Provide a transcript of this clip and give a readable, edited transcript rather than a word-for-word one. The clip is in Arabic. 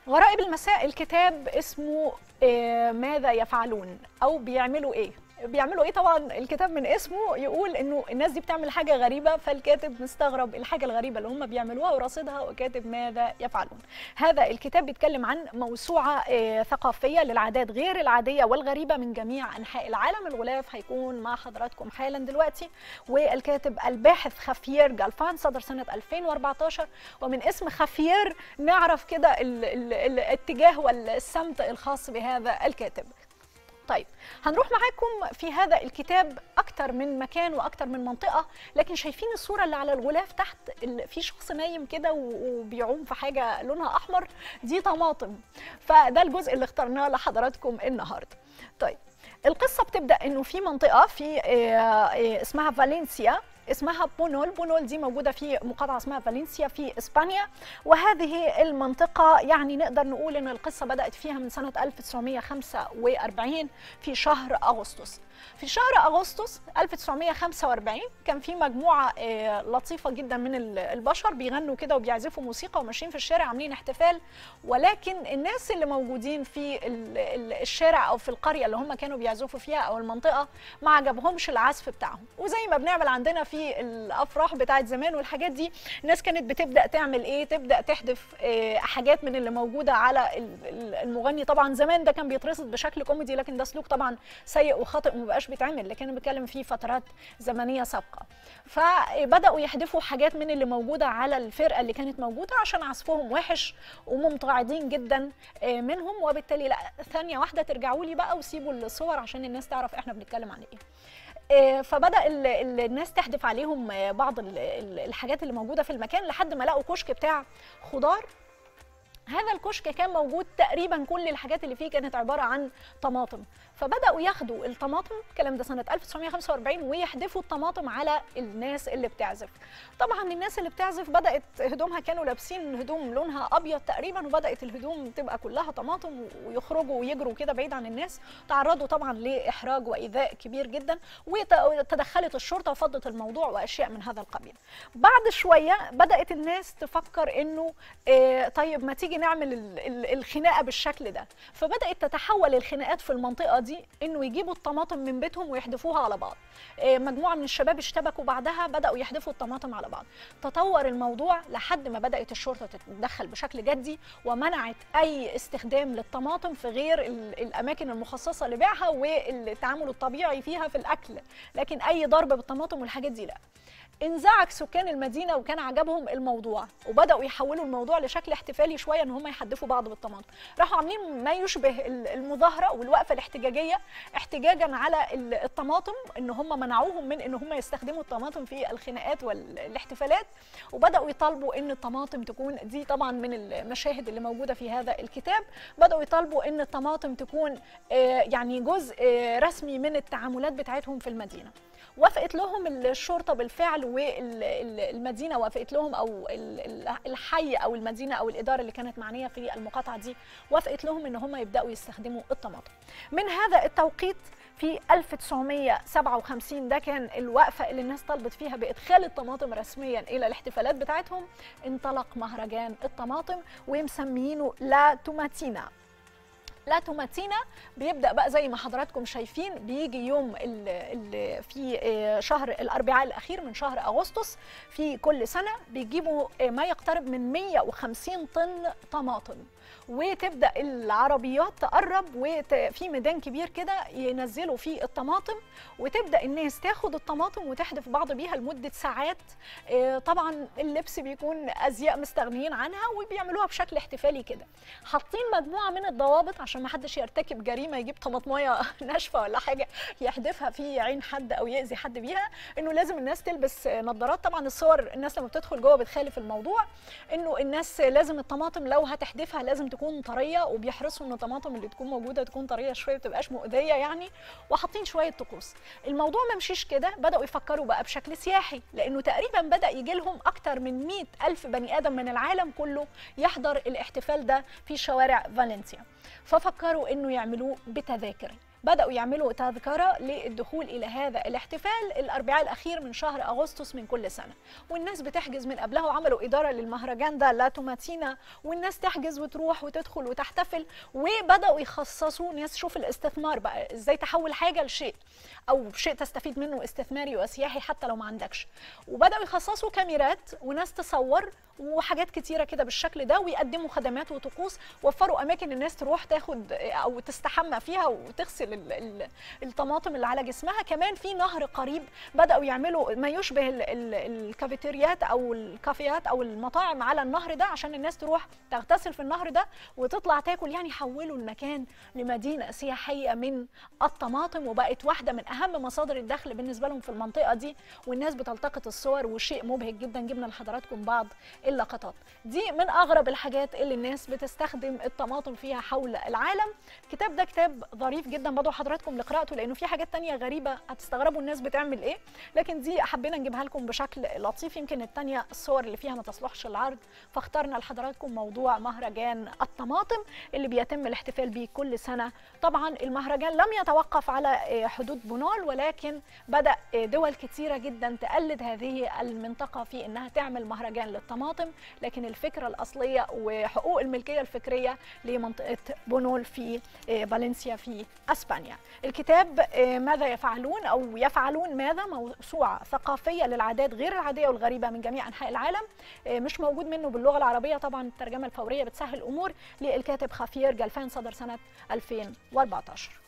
غرائب المساء الكتاب اسمه ماذا يفعلون أو بيعملوا إيه؟ بيعملوا ايه؟ طبعا الكتاب من اسمه يقول انه الناس دي بتعمل حاجه غريبه، فالكاتب مستغرب الحاجه الغريبه اللي هم بيعملوها وراصدها وكاتب ماذا يفعلون. هذا الكتاب بيتكلم عن موسوعه ثقافيه للعادات غير العاديه والغريبه من جميع انحاء العالم. الغلاف هيكون مع حضراتكم حالا دلوقتي، والكاتب الباحث خافير جالفان، صدر سنه 2014. ومن اسم خافير نعرف كده الاتجاه والسمت الخاص بهذا الكاتب. طيب هنروح معاكم في هذا الكتاب أكتر من مكان وأكتر من منطقة، لكن شايفين الصورة اللي على الغلاف تحت في شخص نايم كده وبيعوم في حاجة لونها أحمر، دي طماطم. فده الجزء اللي اخترناه لحضراتكم النهاردة. طيب القصة بتبدأ إنه في منطقة في اسمها فالنسيا، اسمها بونول. بونول دي موجودة في مقاطعة اسمها فالنسيا في إسبانيا، وهذه المنطقة يعني نقدر نقول إن القصة بدأت فيها من سنة 1945 في شهر أغسطس. في شهر أغسطس 1945 كان في مجموعة لطيفة جدا من البشر بيغنوا كده وبيعزفوا موسيقى وماشيين في الشارع عاملين احتفال، ولكن الناس اللي موجودين في الشارع أو في القرية اللي هم كانوا بيعزفوا فيها أو المنطقة ما عجبهمش العزف بتاعهم. وزي ما بنعمل عندنا في الأفراح بتاعت زمان والحاجات دي، الناس كانت بتبدأ تعمل إيه؟ تبدأ تحذف حاجات من اللي موجودة على المغني. طبعا زمان ده كان بيترصد بشكل كوميدي، لكن ده سلوك طبعا سيء وخاطئ ومبقاش بيتعمل، لكن انا بتكلم فيه فترات زمنيه سابقه. فبداوا يحذفوا حاجات من اللي موجوده على الفرقه اللي كانت موجوده عشان عزفهم وحش وممتعضين جدا منهم. وبالتالي لا، ثانيه واحده ترجعوا لي بقى وسيبوا الصور عشان الناس تعرف احنا بنتكلم عن ايه. فبدا الناس تحذف عليهم بعض الحاجات اللي موجوده في المكان، لحد ما لقوا كشك بتاع خضار. هذا الكشك كان موجود تقريبا كل الحاجات اللي فيه كانت عباره عن طماطم. فبداوا ياخدوا الطماطم، الكلام ده سنه 1945، ويحدفوا الطماطم على الناس اللي بتعزف. طبعا الناس اللي بتعزف بدات هدومها، كانوا لابسين هدوم لونها ابيض تقريبا، وبدات الهدوم تبقى كلها طماطم ويخرجوا ويجروا كده بعيد عن الناس. تعرضوا طبعا لاحراج وايذاء كبير جدا، وتدخلت الشرطه وفضت الموضوع واشياء من هذا القبيل. بعد شويه بدات الناس تفكر انه طيب ما تيجي نعمل الخناقه بالشكل ده. فبدات تتحول الخناقات في المنطقه دي انه يجيبوا الطماطم من بيتهم ويحدفوها على بعض. مجموعه من الشباب اشتبكوا بعدها، بداوا يحدفوا الطماطم على بعض. تطور الموضوع لحد ما بدات الشرطه تتدخل بشكل جدي ومنعت اي استخدام للطماطم في غير الاماكن المخصصه لبيعها والتعامل الطبيعي فيها في الاكل، لكن اي ضرب بالطماطم والحاجات دي لا. انزعج سكان المدينه وكان عجبهم الموضوع، وبداوا يحولوا الموضوع لشكل احتفالي شويه ان هم يحدفوا بعض بالطماطم. راحوا عاملين ما يشبه المظاهره والوقفه الاحتجاجيه احتجاجا على الطماطم، ان هم منعوهم من ان هم يستخدموا الطماطم في الخناقات والاحتفالات، وبداوا يطالبوا ان الطماطم تكون، دي طبعا من المشاهد اللي موجوده في هذا الكتاب، بداوا يطالبوا ان الطماطم تكون يعني جزء رسمي من التعاملات بتاعتهم في المدينه. وافقت لهم الشرطه بالفعل، والمدينه وافقت لهم، او الحي او المدينه او الاداره اللي كانت معنيه في المقاطعه دي وافقت لهم ان هم يبداوا يستخدموا الطماطم. من هذا التوقيت في 1957 ده كان الوقفه اللي الناس طلبت فيها بادخال الطماطم رسميا الى الاحتفالات بتاعتهم. انطلق مهرجان الطماطم ومسميينه لا توماتينا. لا توماتينا بيبدأ بقى زي ما حضراتكم شايفين، بيجي يوم في شهر الأربعاء الأخير من شهر أغسطس في كل سنة. بيجيبوا ما يقترب من 150 طن طماطم، وتبدأ العربيات تقرب وفي ميدان كبير كده ينزلوا فيه الطماطم، وتبدأ الناس تاخد الطماطم وتحدف بعض بيها لمدة ساعات. طبعا اللبس بيكون أزياء مستغنيين عنها، وبيعملوها بشكل احتفالي كده. حاطين مجموعة من الضوابط عشان ما حدش يرتكب جريمة يجيب طماطمية ناشفة ولا حاجة يحدفها في عين حد أو يأذي حد بيها، إنه لازم الناس تلبس نظارات. طبعا الصور الناس لما بتدخل جوه بتخالف الموضوع، إنه الناس لازم الطماطم لو هتحدفها لازم تكون طريه، وبيحرصوا ان الطماطم اللي تكون موجوده تكون طريه شويه ما تبقاش مؤذيه يعني، وحاطين شويه طقوس. الموضوع ما مشيش كده، بداوا يفكروا بقى بشكل سياحي، لانه تقريبا بدا يجي لهم اكتر من 100,000 بني ادم من العالم كله يحضر الاحتفال ده في شوارع فالنسيا. ففكروا انه يعملوه بتذاكر. بداوا يعملوا تذكره للدخول الى هذا الاحتفال الاربعاء الاخير من شهر اغسطس من كل سنه، والناس بتحجز من قبلها، وعملوا اداره للمهرجان ده لا تماتينا، والناس تحجز وتروح وتدخل وتحتفل. وبداوا يخصصوا ناس، شوف الاستثمار بقى ازاي تحول حاجه لشيء او شيء تستفيد منه استثماري وسياحي حتى لو ما عندكش. وبداوا يخصصوا كاميرات وناس تصور وحاجات كتيره كده بالشكل ده، ويقدموا خدمات وطقوس، وفروا اماكن الناس تروح تاخد او تستحمى فيها وتغسل الطماطم اللي على جسمها. كمان في نهر قريب بداوا يعملوا ما يشبه الكافيتريات او الكافيات او المطاعم على النهر ده عشان الناس تروح تغتسل في النهر ده وتطلع تاكل. يعني حولوا المكان لمدينه سياحيه من الطماطم، وبقت واحده من اهم مصادر الدخل بالنسبه لهم في المنطقه دي، والناس بتلتقط الصور وشيء مبهج جدا. جبنا لحضراتكم بعض اللقطات دي من اغرب الحاجات اللي الناس بتستخدم الطماطم فيها حول العالم. الكتاب ده كتاب ظريف جدا، بدعو حضراتكم لقراءته لانه في حاجات تانية غريبه هتستغربوا الناس بتعمل ايه، لكن دي حبينا نجيبها لكم بشكل لطيف. يمكن التانية الصور اللي فيها ما تصلحش العرض، فاخترنا لحضراتكم موضوع مهرجان الطماطم اللي بيتم الاحتفال به كل سنه. طبعا المهرجان لم يتوقف على حدود بونول، ولكن بدا دول كتيره جدا تقلد هذه المنطقه في انها تعمل مهرجان للطماطم، لكن الفكره الاصليه وحقوق الملكيه الفكريه لمنطقه بونول في فالنسيا في اسبانيا. الكتاب ماذا يفعلون او يفعلون ماذا، موسوعه ثقافيه للعادات غير العاديه والغريبه من جميع انحاء العالم. مش موجود منه باللغه العربيه، طبعا الترجمه الفوريه بتسهل الامور، للكاتب خافير جلفان، صدر سنه 2014.